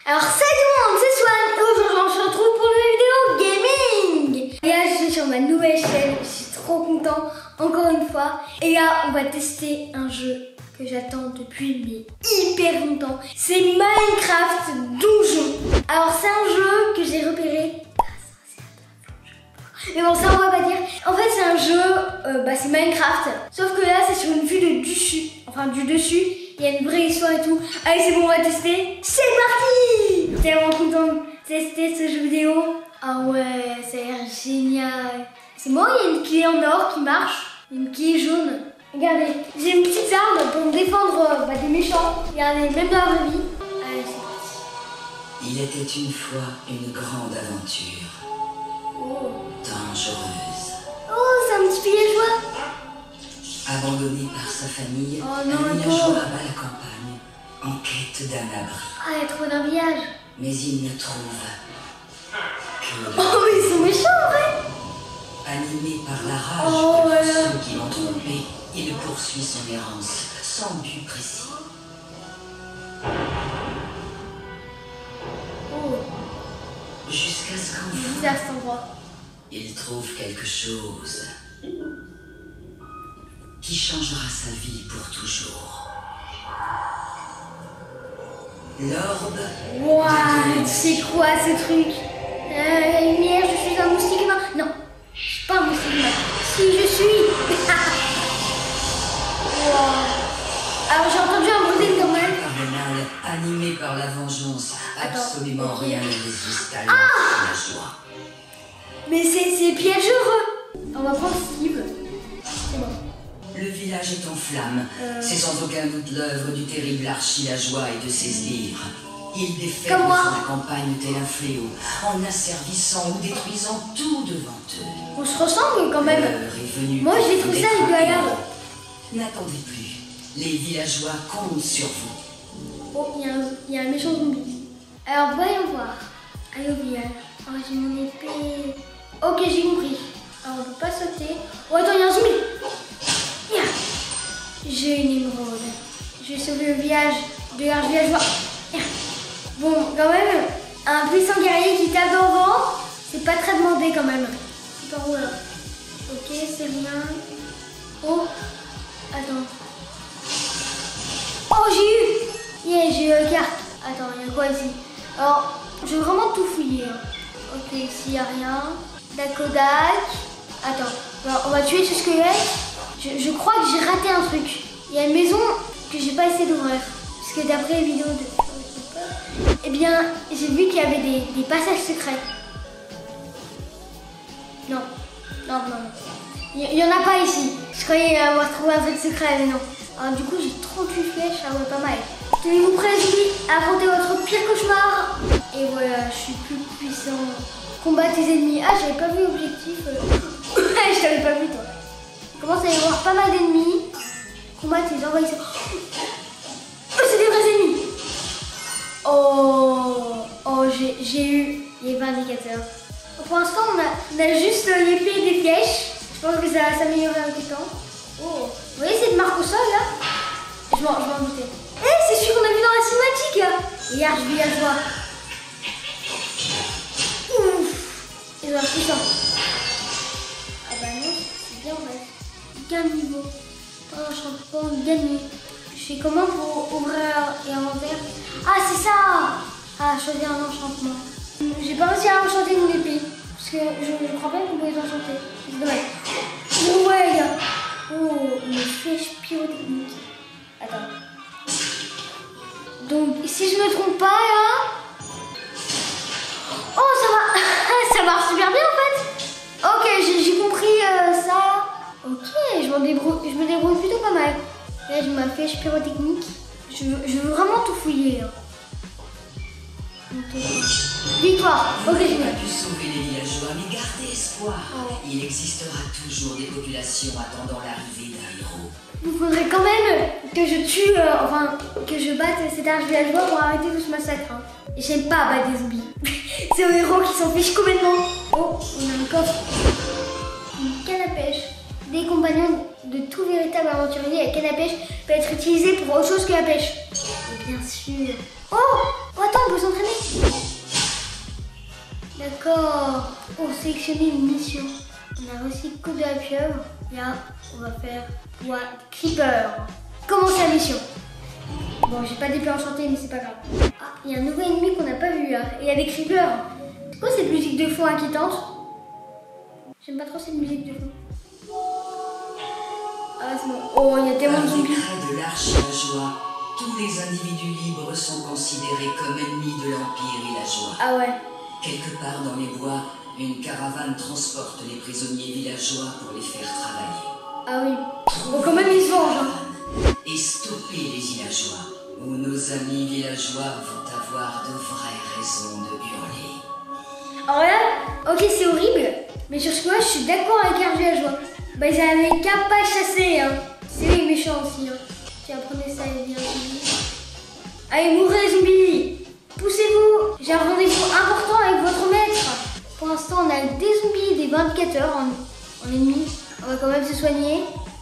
Alors salut tout le monde, c'est Swan et aujourd'hui on se retrouve pour une vidéo gaming. Et là je suis sur ma nouvelle chaîne, je suis trop content encore une fois. Et là on va tester un jeu que j'attends depuis mais hyper longtemps. C'est Minecraft Donjon. Alors c'est un jeu que j'ai repéré. Mais bon ça on va pas dire. En fait c'est un jeu, c'est Minecraft. Sauf que là c'est sur une vue de dessus. Enfin du dessus. Il y a une vraie histoire et tout. Allez c'est bon on va tester. C'est parti. Tellement content de tester ce jeu vidéo. Ah ouais ça a l'air génial. C'est moi il y a une clé en or qui marche. Une clé jaune. Regardez, j'ai une petite arme pour me défendre des méchants. Regardez, même dans la vraie vie. Allez c'est parti. Il était une fois une grande aventure. Oh. Dangereuse. Oh c'est un petit villageois. Abandonné par sa famille, Oh non, un villageois abat la campagne, en quête d'un abri. Ah, il y a trop d'un village. Mais il ne trouve que de Oh, ils sont méchants, en vrai. Animé par la rage Oh, de voilà. ceux qui l'ont trompé, il poursuit son errance, sans but précis. Oh, Jusqu'à ce c'est qu'enfin, bizarre cet endroit. il trouve quelque chose qui changera sa vie pour toujours. L'orbe Waouh, c'est quoi ce truc? Lumière, je suis un moustique humain. Non, je suis pas un moustique humain. Si, je suis. Wow. Alors, j'ai entendu un bruit normal. infernal, animé par la vengeance, absolument Attends, rien ne résiste à la joie. Mais c'est piégeux. On va prendre Steve. C'est bon. Le village est en flammes. C'est sans aucun doute l'œuvre du terrible archilageois et de ses sbires. Il déferle Comme moi. sur la campagne tel un fléau, en asservissant ou détruisant tout devant eux. On se ressemble quand même. L'heure est venue Moi, je pour l'ai trouvé ça vous avec la détruire. garde. N'attendez plus. Les villageois comptent sur vous. Oh, il y a un méchant zombie. Alors, voyons voir. Allez au village. Oh, j'ai mon épée. Ok, j'ai compris. Alors, on peut pas sauter. Oh, attends, il y a un zombie. Yeah. J'ai une émeraude. Je vais sauver le village de l'arche-villageois. Yeah. Bon, quand même, un puissant guerrier qui tape dans le vent, c'est pas très demandé quand même. C'est par où là? Ok, c'est rien. Oh, attends. Oh, j'ai eu! Yeah, j'ai eu la carte. Attends, il y a quoi ici? Alors, je vais vraiment tout fouiller. Hein. Ok, ici, il n'y a rien. Dakodak. Attends, on va tuer ce squelette. Je crois que j'ai raté un truc. Il y a une maison que j'ai pas essayé d'ouvrir. Parce que d'après les vidéos de... Eh bien, j'ai vu qu'il y avait des passages secrets. Non. Non. Il n'y en a pas ici. Je croyais avoir trouvé un truc secret, mais non. Alors du coup, j'ai 38 flèches, ça va pas mal. Tenez-vous prêts, zombies, affrontez votre pire cauchemar. Et voilà, je suis plus puissant. Combattre tes ennemis. Ah, j'avais pas vu l'objectif. Je t'avais pas vu, toi. Il commence à y avoir pas mal d'ennemis. Combattre les envahisseurs. Oh, c'est des vrais ennemis. Oh, j'ai eu les vindicateurs. Pour l'instant, on a juste l'épée et des flèches. Je pense que ça va s'améliorer avec le temps. Oh, vous voyez cette marque au sol là? Je m'en doutais. Eh, c'est celui qu'on a vu dans la cinématique là. Et arche-villageois. Ouf. Ils ont l'air puissants. Ah bah non, c'est bien en fait. Gain de niveau. Oh, je suis pas gagné. Je fais comment pour ouvrir l'inventaire? Ah, c'est ça. Ah, choisir un enchantement. J'ai pas réussi à enchanter mon épée. Parce que je crois pas qu'on peut les enchanter. C'est dommage. Oh ouais, les gars. Oh, une flèche pyrotechnique. Attends. Donc, si je me trompe pas, là... Oh, ça va. Ça marche super bien, en fait. Ok, j'ai compris ça. Ok, je me débrouille plutôt pas mal. Là, j'ai ma flèche pyrotechnique. Je veux vraiment tout fouiller, là. Okay. Victoire. Vous Ok, n'avez génial. pas pu sauver les villageois, mais gardez espoir. Oh. Il existera toujours des populations attendant l'arrivée d'un héros. Il faudrait quand même que je tue, que je batte cet arche-villageois pour arrêter tout ce massacre. Hein. Et j'aime pas battre des zombies. C'est aux héros qui s'en fichent complètement. Oh, on a un coffre. Une canne à pêche. Des compagnons de tout véritable aventurier, la canne à pêche peut être utilisée pour autre chose que la pêche. Et bien sûr. Oh, attends, on peut s'entraîner. D'accord. Pour sélectionner une mission. On a reçu le code de la pieuvre. Là, on va faire Bois Creeper. Commencer la mission. Bon, j'ai pas d'épée enchantée, mais c'est pas grave. Ah, il y a un nouveau ennemi qu'on n'a pas vu là. Et il y a des creepers. C'est quoi cette musique de fond inquiétante? J'aime pas trop cette musique de fond. Ah, c'est bon. Oh, il y a tellement de zombies. Par décret de l'Archillageois, tous les individus libres sont considérés comme ennemis de l'Empire villageois. Ah ouais. Quelque part dans les bois, une caravane transporte les prisonniers villageois pour les faire travailler. Ah oui. Bon, quand même, ils se vengent. Hein. Et stopper les villageois, où nos amis villageois vont avoir de vraies raisons de hurler. Alors là, ok, c'est horrible. Mais sur ce point, je suis d'accord avec un villageois. Bah, ils avaient qu'à pas chasser. Hein. C'est les méchants aussi. Hein. Tiens, prenez ça et bien. Allez, mourrez les zombies. Poussez-vous. J'ai un rendez-vous important avec votre maître. Pour l'instant, on a des zombies, des 24 heures en ennemi. On va quand même se soigner.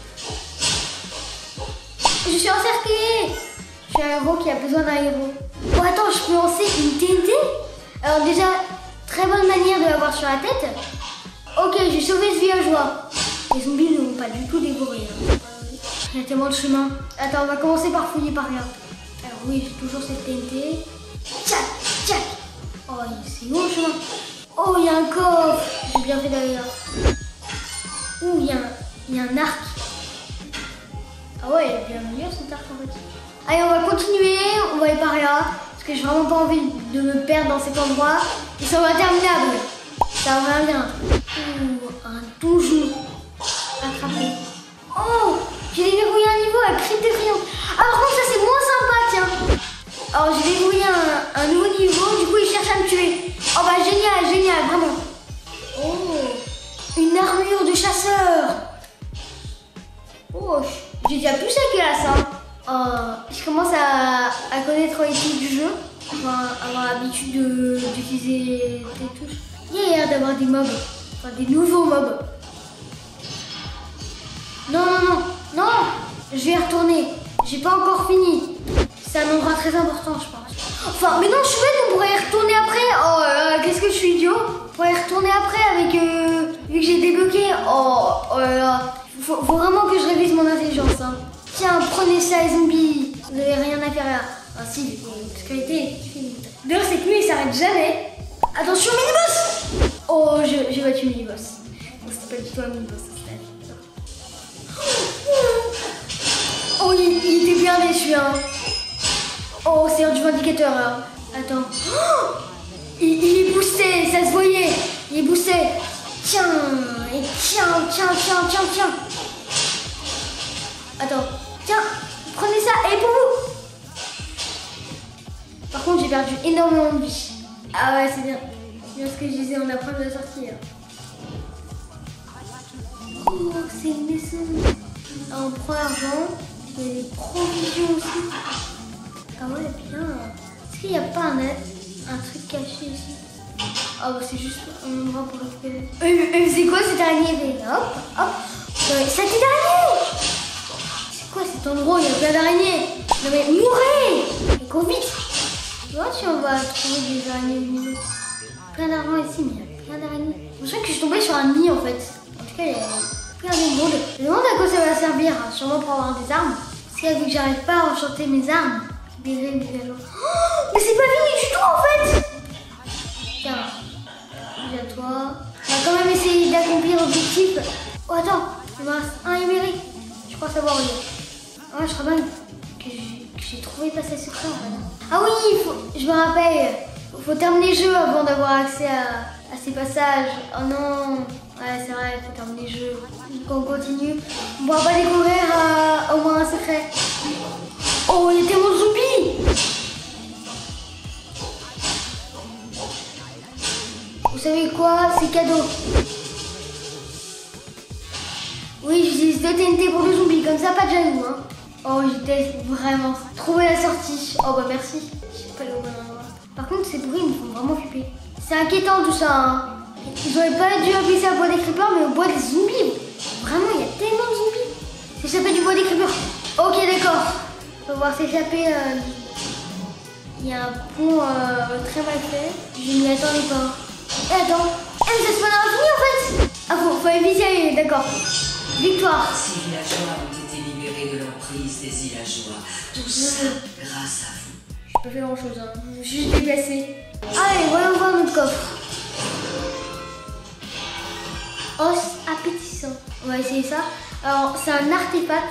Je suis encerclée. Je suis un héros qui a besoin d'un héros. Oh, attends, je peux lancer une TNT? Alors déjà, très bonne manière de l'avoir sur la tête. Ok, j'ai sauvé ce villageois. Les zombies ne vont pas du tout dévorer. Hein. Il y a tellement de chemin. Attends, on va commencer par fouiller par là. Alors oui, j'ai toujours cette TNT. Tchac, tchac. Oh, c'est où le chemin? Oh, il y a un coffre. J'ai bien fait d'aller là. Ouh, il y a un arc. Ah ouais, il est bien meilleur cet arc en fait. Allez, on va continuer. On va aller par là. Parce que j'ai vraiment pas envie de me perdre dans cet endroit. Et ça va interminable. Ça va bien. Ouh, un donjon. Attrapé. Oh, j'ai déverrouillé un niveau à cri de triomphe. Alors contre, ça c'est moins sympa, tiens. Alors j'ai déverrouillé un nouveau niveau, du coup il cherche à me tuer. Oh bah génial, génial, vraiment. Oh, une armure de chasseur. Oh, j'ai déjà plus sa classe, hein. Je commence à connaître les trucs du jeu. Enfin, avoir l'habitude d'utiliser des touches. Il y a l'air d'avoir des mobs, enfin des nouveaux mobs. Non, non, non, non, je vais y retourner. J'ai pas encore fini. C'est un endroit très important, je pense. Enfin, mais non, je suis bête, on pourrait y retourner après. Oh là là, qu'est-ce que je suis idiot. On pourrait y retourner après avec... vu que j'ai débloqué. Oh là là. Faut vraiment que je révise mon intelligence. Hein. Tiens, prenez ça les zombies. Vous n'avez rien à faire là. Ah si, obscurité. D'ailleurs, cette nuit, il s'arrête jamais. Attention, mini-boss. Oh, j'ai battu mini-boss. C'était pas du tout un mini-boss. Oh, il était bien déçu, hein. Oh, c'est l'heure du vindicateur, là. Attends. Oh, il est boosté, ça se voyait. Il est boosté. Tiens, et tiens. Attends, tiens, prenez ça, et pour vous. Par contre, j'ai perdu énormément de vie. Ah ouais, c'est bien. C'est bien ce que je disais, on approche de la sortie, là. Oh, c'est une maison. Ah, on prend l'argent. Il y a des provisions aussi. Ah ouais, bien. Est-ce qu'il n'y a pas un truc caché ici? Ah bah c'est juste un endroit pour récupérer. C'est quoi cette araignée? Hop, hop. Cette araignée! C'est quoi cet endroit où il y a plein d'araignées? Non mais mourrez! Et cours vite! Tu vois si on va trouver des araignées lumineuses. Plein d'argent ici, mais il y a plein d'araignées. Je sens que je suis tombée sur un nid en fait. En tout cas, il y a plein de monde. Je me demande à quoi ça va servir. Sûrement pour avoir des armes. Parce que vu que j'arrive pas à enchanter mes armes. Oh, mais c'est pas fini du tout en fait! Tiens, à toi. On va quand même essayer d'accomplir l'objectif. Oh attends, il me reste un émérique. Je crois savoir où il est. Ah ouais, je crois bien que j'ai trouvé le passage secret en fait. Ah oui, je me rappelle. Faut terminer le jeu avant d'avoir accès à ces passages. Oh non. Ouais, c'est vrai, faut terminer le jeu. Donc on continue. On pourra pas découvrir au moins un secret. Oh, il y a tellement de zombies! Vous savez quoi? C'est cadeau. Oui, j'utilise 2 TNT pour 2 zombies, comme ça, pas de jaloux, hein. Oh, je teste vraiment. Trouver la sortie. Oh, bah merci. Je sais pas le bon endroit. Par contre, ces bruits me font vraiment flipper. C'est inquiétant tout ça, hein. Ils auraient pas dû appeler ça bois des creepers, mais au bois des zombies. Vraiment, il y a tellement de zombies. C'est s'appelle du bois des creepers. Ok, d'accord. On va pouvoir s'échapper. Il y a un pont très mal fait. Je m'y attendais pas. Et attends, mais ça se passe à l'infini en fait. Ah faut éviter, d'accord. Victoire. 6 villageois ont été libérés de l'emprise des villageois. Tout ça grâce à vous. Je peux pas faire grand chose, hein. Je me suis juste déplacé. Allez, voyons voir notre coffre. Os appétissant. On va essayer ça. Alors, c'est un artefact.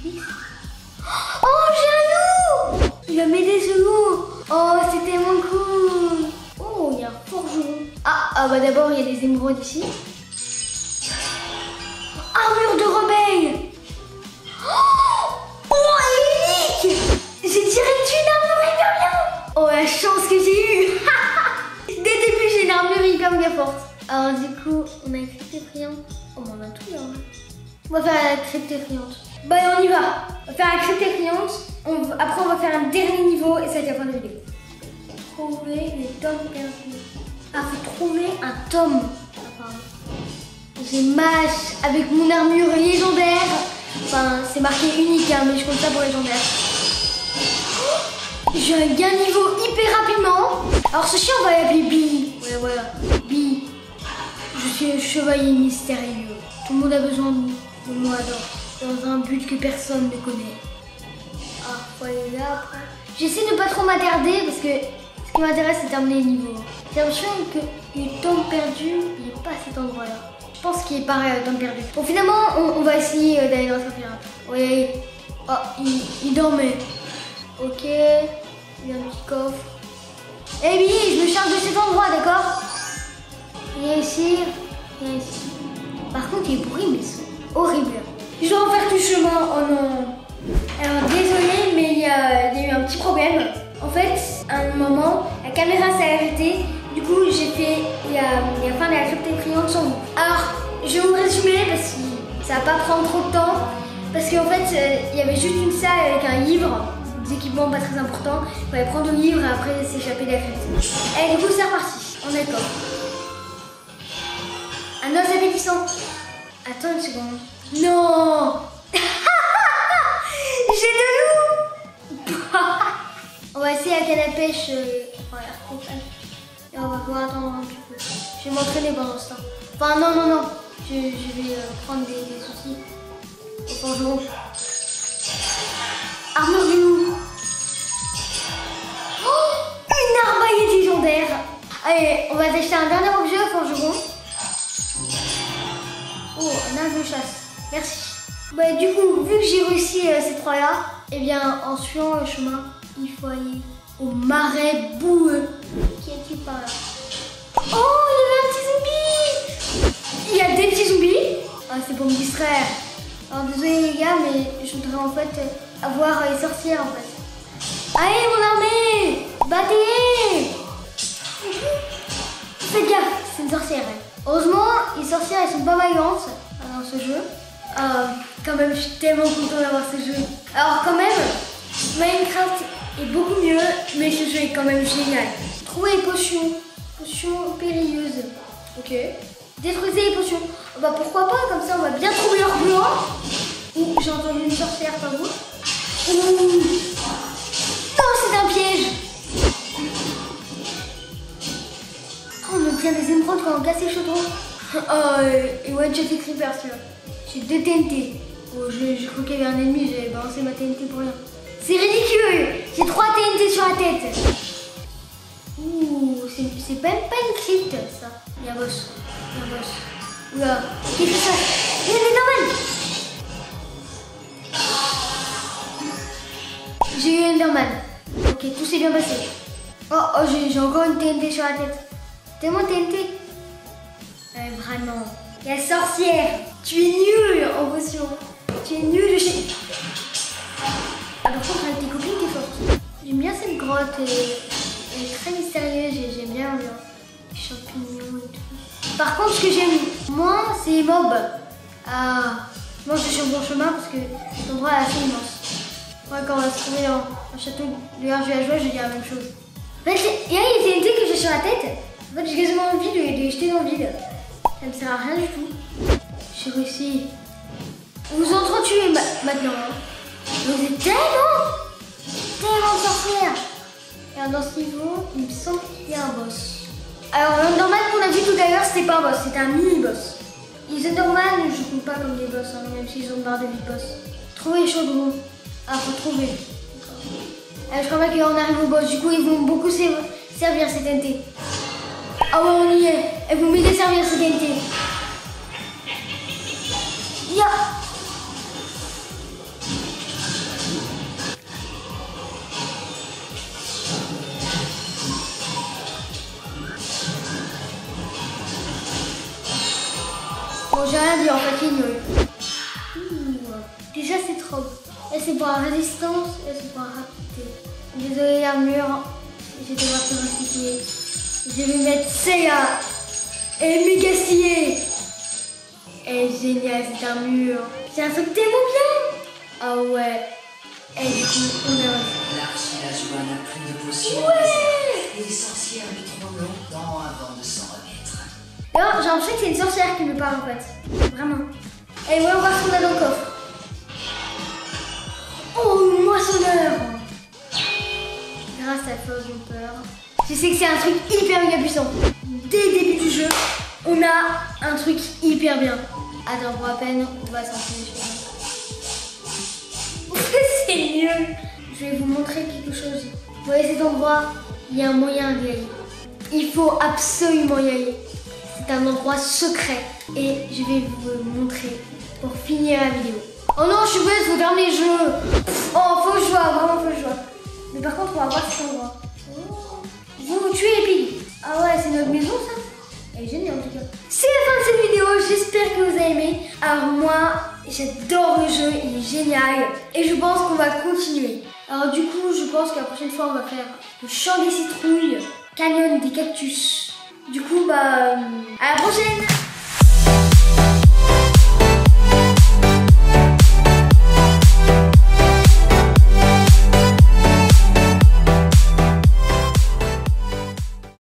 Oh, j'ai un loup! Il va m'aider ce loup. Oh, c'est tellement cool. Oh, il y a un forgeron. Ah bah d'abord, il y a des émeraudes ici. Armure de rebelle. Oh, elle est unique. J'ai direct une armure hyper bien. Oh, la chance que j'ai eue. Dès le début, j'ai une armure hyper bien forte. Alors du coup, on a une crypte effrayante. Oh, mais on a tout là. On va faire la crypte effrayante. Bah, on y va. On va faire la crypte effrayante. Après, on va faire un dernier niveau et ça va être la fin de la vidéo. Trouver les tomes perdus. Ah, faut trouver un tome. J'ai mâche avec mon armure légendaire. Enfin, c'est marqué unique, hein, mais je compte ça pour légendaire. J'ai un gain niveau hyper rapidement. Alors ce chien, on va l'appeler Billy. Ouais, voilà. Billy. Je suis un chevalier mystérieux. Tout le monde a besoin de moi dans un but que personne ne connaît. Ah, faut aller là après. J'essaie de pas trop m'attarder parce que ce qui m'intéresse, c'est terminer le niveau. J'ai l'impression que le temps perdu, il n'est pas à cet endroit-là. Je pense qu'il est pareil à temps perdu. Bon, finalement, on va essayer d'aller dans ce café. Oui. Oh, il dormait. Ok. Il y a un petit coffre. Eh Billy, je me charge de cet endroit, d'accord? Il y a ici. Il y a ici. Par contre, il est pourri, mais c'est horrible. Je dois refaire tout le chemin. Oh non. Alors, désolé, mais il y a eu un petit problème. En fait, à un moment, la caméra s'est arrêtée. Du coup, j'ai fait la fin de la crypte effrayante sans vous. Alors, je vais vous résumer parce que ça va pas prendre trop de temps. Parce qu'en fait, il y avait juste une salle avec un livre, des équipements pas très importants. Il fallait prendre le livre et après s'échapper de la crypte. Et du coup, c'est reparti. On est d'accord. Un os appétissant. Attends une seconde. Non. J'ai de loup. On va essayer la canne à pêche. Et on va pouvoir attendre un petit peu. Je vais m'entraîner pendant ce temps. Enfin, non. Je vais prendre des outils. Au forgeron. Armure du loup. Oh, une arbalète légendaire. Allez, on va acheter un dernier objet au forgeron. Oh, un arme de chasse. Merci. Bah, du coup, vu que j'ai réussi ces trois-là, eh bien, en suivant le chemin, il faut aller au marais boueux. Qui est-il par là? Oh, il y avait un petit zombie. Il y a des petits zombies. Ah, c'est pour me distraire. Alors, désolé les gars, mais je voudrais en fait avoir les sorcières en fait. Allez, mon armée, battez-les. Faites gaffe, c'est une sorcière. Heureusement, les sorcières elles sont pas vaillantes dans ce jeu. Quand même, je suis tellement content d'avoir ce jeu. Alors quand même, Minecraft est beaucoup mieux, mais ce jeu est quand même génial. Trouvez les potions. Potions périlleuses. Ok. Détruisez les potions. Bah pourquoi pas, comme ça on va bien trouver leur blanc. Ouh, j'ai entendu une sorcière par vous. Ouh. Non, c'est un piège. Oh, on obtient des émeraudes quand on casse les chaudrons. Oh, et ouais, j'ai fait creeper celui-là. J'ai 2 TNT. Oh, j'ai cru qu'il y avait un ennemi, j'avais balancé ma TNT pour rien. C'est ridicule. J'ai 3 TNT sur la tête. Ouh, c'est même pas une crypte ça. Il y a un boss. Oula, qu'est-ce que c'est ça? Il y a une Enderman. J'ai eu un Enderman. Ok, tout s'est bien passé. Oh, j'ai encore une TNT sur la tête. Tellement de TNT. Vraiment. La sorcière, tu es nulle en potion. Tu es nulle chez... Ah, par contre, avec tes copines, t'es forte. J'aime bien cette grotte. Elle est très mystérieuse. J'aime bien l'ambiance. Les champignons et tout. Par contre, ce que j'aime moins, c'est les mobs. Ah, moi je suis sur le bon chemin parce que cet endroit est assez immense. Ouais, quand on va se trouver dans un château de villageois, je vais dire la même chose. En fait, il y a les TNT que j'ai sur la tête. En fait, j'ai quasiment envie de les jeter dans le vide. Ça ne sert à rien du tout. J'ai réussi. Vous entretuez maintenant. Hein. Vous êtes tellement sorcières. Alors dans ce niveau, il me semble qu'il y a un boss. Alors l'Enderman qu'on a vu tout à l'heure, c'était pas un boss, c'était un mini-boss. Les Enderman, je compte pas comme des boss, hein, même s'ils ont une barre de vie de boss. Trouver les chaudrons. Ah, faut trouver. Je crois pas qu'on arrive au boss, du coup, ils vont beaucoup servir ces TNT. Ah ouais, on y est. Elles vont m'aider à servir ces TNT. Ya! Bon, j'ai rien dit en fait, ignoré. Déjà, c'est trop. Et c'est pour la résistance, et c'est pour la rapidité. Désolé, l'armure. J'ai devoir te recycler. Je vais mettre Seiya et Megastillé. Elle est géniale cette armure. C'est un truc tellement bien. Ah ouais. Et du coup, on a reçu. L'archilageois n'a plus de potions. Ouais. Et les sorcières mettent trop longtemps avant de s'en remettre. Alors, j'ai l'impression que c'est une sorcière qui me parle en fait. Vraiment. Et ouais, on va se dans le coffre. Oh, moissonneur. Grâce à Fog Jumper. Je sais que c'est un truc hyper méga puissant. Dès le début du jeu, on a un truc hyper bien. Attends, pour à peine, on va s'entraîner. C'est nul. Je vais vous montrer quelque chose. Vous voyez cet endroit, il y a un moyen d'y aller. Il faut absolument y aller. C'est un endroit secret. Et je vais vous le montrer pour finir la vidéo. Oh non, je suis bête, faut terminer le jeu. Oh, faut jouer, vraiment faut jouer. Mais par contre, on va voir cet endroit. Vous tuez les piggy. Ah ouais, c'est notre maison ça. Elle est géniale en tout cas. C'est la fin de cette vidéo, j'espère que vous avez aimé. Alors moi, j'adore le jeu, il est génial. Et je pense qu'on va continuer. Alors du coup, je pense que la prochaine fois, on va faire le champ des citrouilles, canyon des cactus. Du coup, bah, à la prochaine.